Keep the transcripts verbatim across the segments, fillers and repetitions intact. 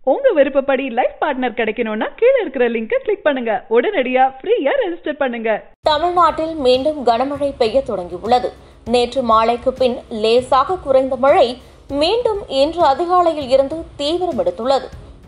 உங்க விருப்பப்படி life partner கிடைக்கணும்னா கீழ இருக்கிற லிங்கை கிளிக் பண்ணுங்க. உடனடியா ஃப்ரீயா ரெஜிஸ்டர் பண்ணுங்க. தமிழ்நாட்டில் மீண்டும் கனமழை பெய்ய தொடங்கியுள்ளது. நேற்று மாலைக்கு பின் லேசாக குறைந்த மழை மீண்டும் இன்று அதிகாலையில் இருந்து தீவிரம் எடுத்துள்ளது.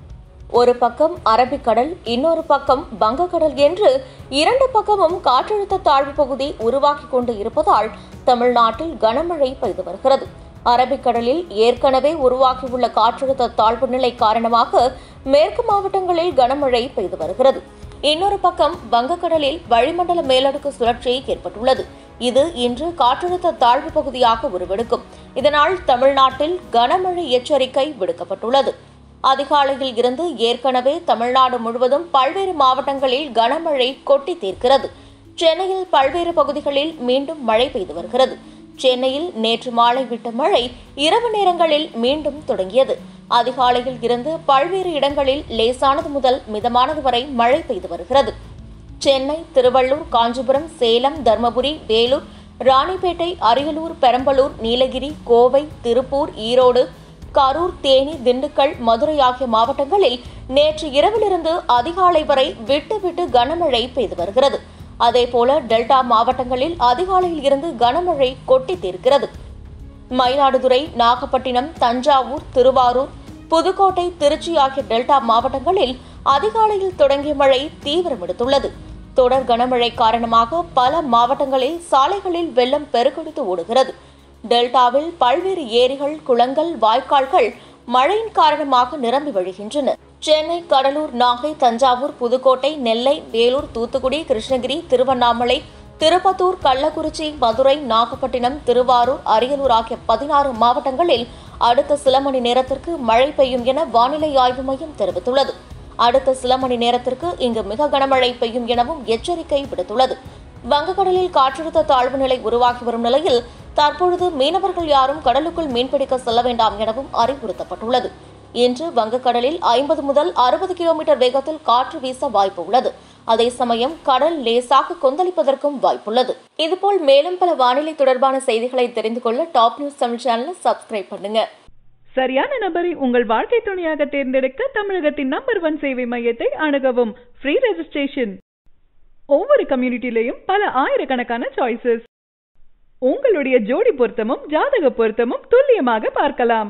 ஒரு பக்கம் அரபிக்கடல், இன்னொரு பக்கம் வங்கக்கடல் என்று இரண்டு பக்கமும் காற்றழுத்த தாழ்வு பகுதி உருவாக்கி கொண்டு இருப்பதால் தமிழ்நாட்டில் கனமழை பெய்து வருகிறது. அரபிக்கடலில் ஏற்கனவே உருவாகியுள்ள காற்றழுத்த தாழ்வு நிலை காரணமாக மேற்கு மாவட்டங்களில் கனமழை பெய்து வருகிறது. இன்னொரு பக்கம் வங்கக்கடலில் வளிமண்டல மேலடுக்கு சுழற்சி ஏற்பட்டுள்ளது. இது இன்று காற்றழுத்த தாழ்வு பகுதியாக உருவெடுக்கும். இதனால் தமிழ்நாட்டில் கனமழை எச்சரிக்கை விடுக்கப்பட்டுள்ளது. அதிகாலையில் இருந்து ஏற்கனவே தமிழ்நாடு முழுவதும் பல்வேறு மாவட்டங்களில் கனமழை கொட்டி தீர்க்கிறது. சென்னையில் பல்வேறு பகுதிகளில் மீண்டும் மழை பெய்து வருகிறது. சென்னையில் நேற்று மாலை விட்ட மழை இரவு நேரங்களில் மீண்டும் தொடங்கியது. அதிகாலையில் இருந்து பல்வேறு இடங்களில் லேசானது முதல் மிதமானது வரை மழை பெய்து வருகிறது. சென்னை, திருவள்ளூர், காஞ்சிபுரம், சேலம், தர்மபுரி, வேலூர், ராணிப்பேட்டை, அரியலூர், பெரம்பலூர், நீலகிரி, கோவை, திருப்பூர், ஈரோடு, கரூர், தேனி, திண்டுக்கல், மதுரை ஆகிய மாவட்டங்களில் நேற்று இரவிலிருந்து அதிகாலை வரை விட்டு விட்டு கனமழை பெய்து வருகிறது. அதேபோல டெல்டா மாவட்டங்களில் அதிகாலையில் இருந்து கனமழை கொட்டி தீர்க்கிறது. மயிலாடுதுறை, நாகப்பட்டினம், தஞ்சாவூர், திருவாரூர், புதுக்கோட்டை, திருச்சி ஆகிய டெல்டா மாவட்டங்களில் அதிகாலையில் தொடங்கிய மழை தீவிரமெடுத்துள்ளது. தொடர் கனமழை காரணமாக பல மாவட்டங்களில் சாலைகளில் வெள்ளம் பெருக்கெடுத்து ஓடுகிறது. டெல்டாவில் பல்வேறு ஏரிகள், குளங்கள், வாய்க்கால்கள் மழையின் காரணமாக நிரம்பி வழிகின்றன. சென்னை, கடலூர், நாகை, தஞ்சாவூர், புதுக்கோட்டை, நெல்லை, வேலூர், தூத்துக்குடி, கிருஷ்ணகிரி, திருவண்ணாமலை, திருப்பத்தூர், கள்ளக்குறிச்சி, மதுரை, நாகப்பட்டினம், திருவாரூர், அரியலூர் ஆகிய பதினாறு மாவட்டங்களில் அடுத்த சில மணி நேரத்திற்கு மழை பெய்யும் என வானிலை ஆய்வு மையம் தெரிவித்துள்ளது. அடுத்த சில மணி நேரத்திற்கு இங்கு மிக கனமழை பெய்யும் எனவும் எச்சரிக்கை விடுத்துள்ளது. வங்கக்கடலில் காற்றழுத்த தாழ்வு நிலை உருவாகி வரும் நிலையில் தற்பொழுது மீனவர்கள் யாரும் கடலுக்குள் மீன்பிடிக்க செல்ல வேண்டாம் எனவும் அறிவுறுத்தப்பட்டுள்ளது. இன்று வங்கக்கடலில் ஐம்பது முதல் அறுபது கிலோமீட்டர் வேகத்தில் காற்று வீச வாய்ப்பு உள்ளது. அதே சமயம் கடல் லேசாக கொந்தளிப்பதற்கும் வாய்ப்புள்ளது. இதுபோல் மேலும் பல வானிலை தொடர்பான செய்திகளை தெரிந்து கொள்ள டாப் நியூஸ் தமிழ் சேனலை சப்ஸ்கிரைப் பண்ணுங்க. சரியான நபரை உங்கள் வாழ்க்கை துணையாக தேர்ந்தெடுக்க தமிழகத்தின் நம்பர் ஒன் சேவை மையத்தை அணுகவும். Free registration. ஒவ்வொரு கம்யூனிட்டிலையும் பல ஆயிரக்கணக்கான சாய்ஸஸ். உங்களுடைய ஜோடி பொருத்தமும் ஜாதக பொருத்தமும் துல்லியமாக பார்க்கலாம்.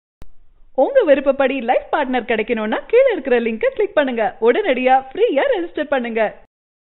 உங்க விருப்பப்படி லைஃப் பார்ட்னர் கிடைக்கணும்னா கீழ இருக்கிற லிங்கை கிளிக் பண்ணுங்க. உடனடியா ஃப்ரீயா ரெஜிஸ்டர் பண்ணுங்க.